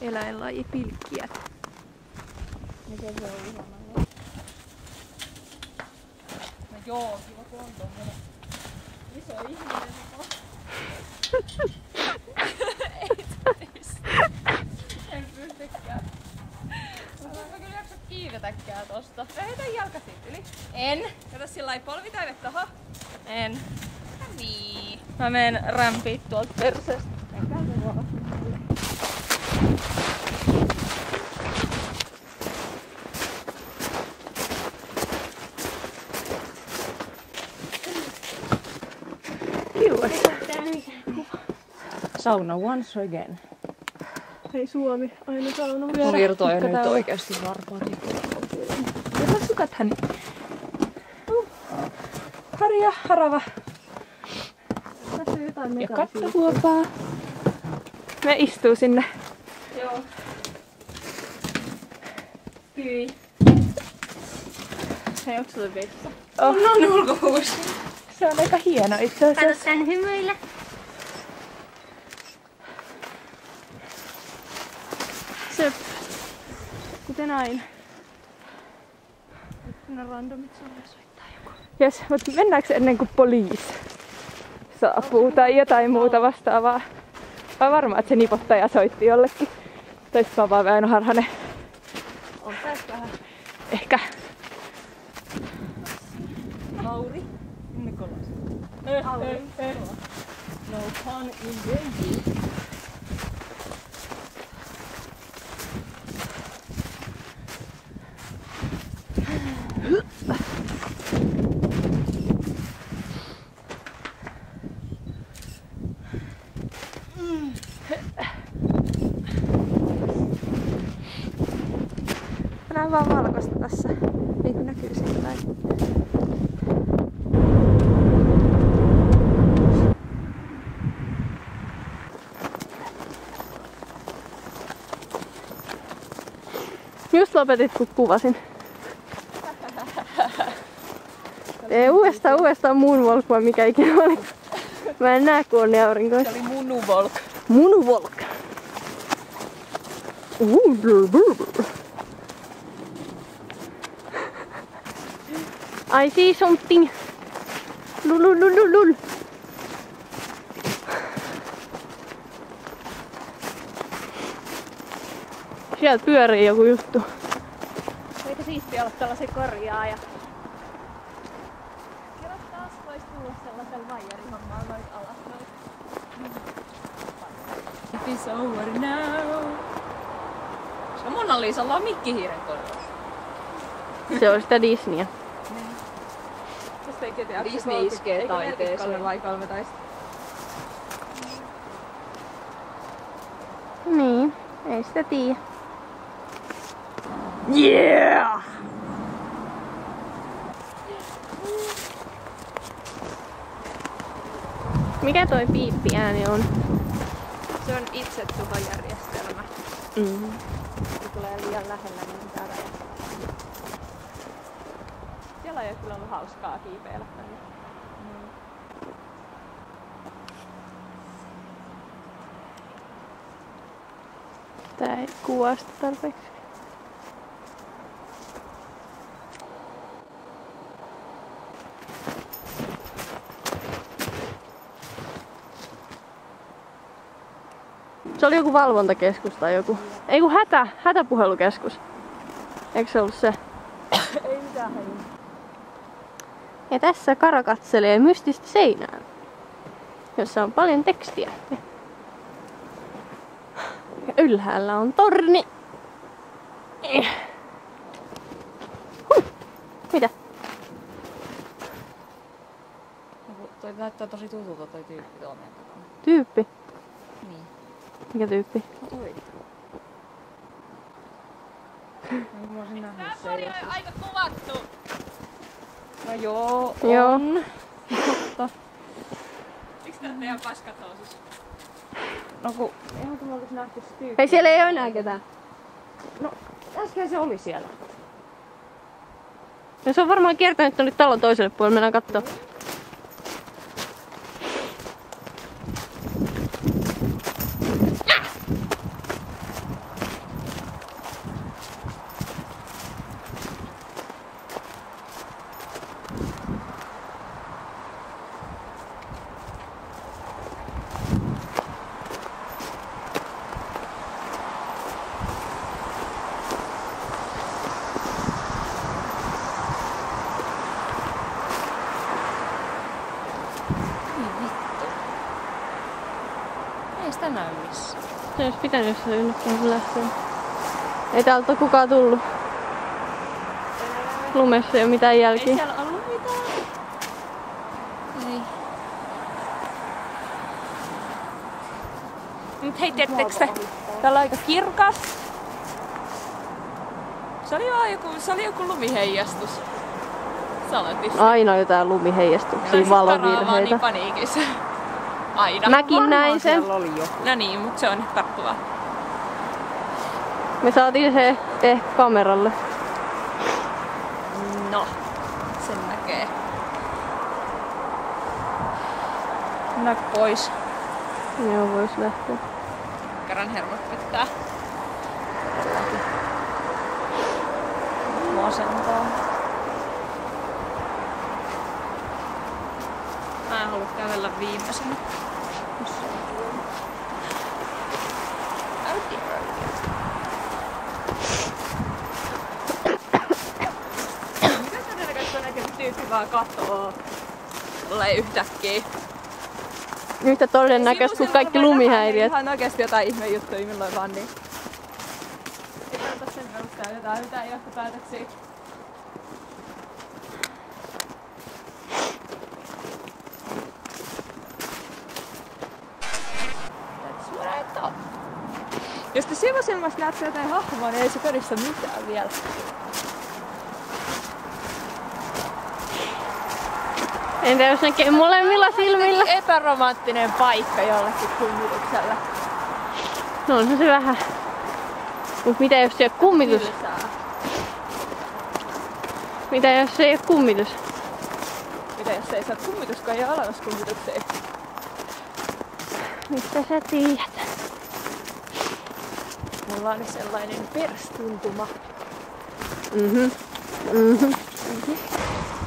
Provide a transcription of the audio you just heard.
eläinlajipilkkiät. Miten se on ihana? No joo, kiva kun on tommonen iso ihminen. Ei en pystykään. Mutta mä kyllä jaksa kiivetäkään tosta. Mä heitän jalkasit yli. En. Kato sillai polvitaimet tohon. En. Niin. Mä menen rämpiit tuolta perseestä. Enkä se vaan. Kiuassa. Sauna once again. Hei Suomi, aina sauna. Virtoja nyt oikeesti varpaat. Mitä sukat hän? Harja, harava. Tässä on jotain Ja kattohuopaa. Me istuu sinne. Joo. Hyi. Hei, onks sulle vessa? Oh, no ulkohuus. Se on aika hieno itse asiassa. Kato tän hymyillä. Söp. Kuten aina. Nyt randomit sulle soittaa joku. Jes, mutta mennäänkö ennen kuin poliisi saapuu tai jotain muuta vastaavaa? Vai varmaan, että se nipottaja soitti jollekin? Toistaan vaan Väinö Harhanen. On tässä vähän. Ehkä. Lauri. Nikolas. Lauri. No pun intended. Näen vaan valkoista tässä. Niin kuin näkyy sillä lailla. Just lopetit, kun kuvasin. Tee uudestaan moonwalk, vai mikä ikinä oli. Mä en näe, kun on niin aurinkoista. Se oli munuvolk. Moonwalk. I see something. Lululululul. Sieltä pyörii joku juttu. Eikö siistiä olla tällaisen korjaaja? Kerro taas vois tulla sellaisella vaijarihommalla noit alas noit. It is over now. Se on Mona Lisalla on mikkihiiren korvaus. Se on sitä Disneyä. Disney iskee taiteeseen. Vai 13? Niin, ei sitä tiedä. Yeah! Mikä toi piippiääni on? Se on itsetuhojärjestelmä. Se tulee liian lähellä, niin tää räjähtää. Siellä ei oo kyllä ollut hauskaa kiipeillä tänne. Tää ei kuvaa sitä tarpeeksi. Se oli joku valvontakeskus tai joku. Ei kun hätäpuhelukeskus. Eikö se ollut se? Ei mitään häiriä. Ja tässä Kara katselee mystistä seinää, jossa on paljon tekstiä. Ja ylhäällä on torni. Mitä? Toi näyttää tosi tutulta toi tyyppi tuolla meidän takana. Tyyppi? Niin. Mikä tyyppi? Toi. Mä olisin nähnyt sen joskus. Aika kuvattu! No joo, Joo. on. Mutta... Miksi tää teidän paskat housussa? No kun... Eihän kun me oltais nähty se tyyppi. Hei, siellä ei oo enää ketään. No, äsken se oli siellä. Ja se on varmaan kiertänyt tuonne talon toiselle puolelle. Mennään kattoo. Ei sitä näy missään. Se olisi pitänyt, jos se jonnekin lähteä. Ei täältä ole kukaan tullut. Lumessa ei ole mitään jälkiä. Ei siellä ollut mitään. Ei. Mut hei, tiedättekö te? Täällä on aika kirkas. Se oli joku lumiheijastus. Salotissa. Aina jotain lumiheijastuksia, valovirheitä. Niin paniikissa. Aina. Mäkin näin sen. No niin, mut se on nyt tarttuvaa. Me saatiin se ehkä kameralle. No, sen näkee. Mennä pois. Joo, vois lähteä. Kerran hermot pitää. Masentaa. Mä en halua kävellä viimeisenä. Mitä todennäköisesti on näköinen tyyppi vaan kattoo tolleen yhtäkkiä? Yhtä todennäköistä kuin kaikki lumihäiriöt. Ihan oikeesti jotain ihmejuttuja milloin vaan niin. Ei kannata sen perusteella jotain johtopäätöksiä. That's what I thought. Jos te sivusilmasta näette jotain hahmoa, niin ei se todista mitään vielä. Entä jos näkee molemmilla silmillä? Epäromanttinen paikka jollekin kummitukselle. No on se vähän. Mut mitä jos se ei ole kummitus? Tylsää. Mitä jos se ei ole kummitus? Mitä jos ei saa kummitus, kun ei ole olemassa kummituksia? Mistä sä tiedät? Mulla on sellainen perstuntuma. Mhm.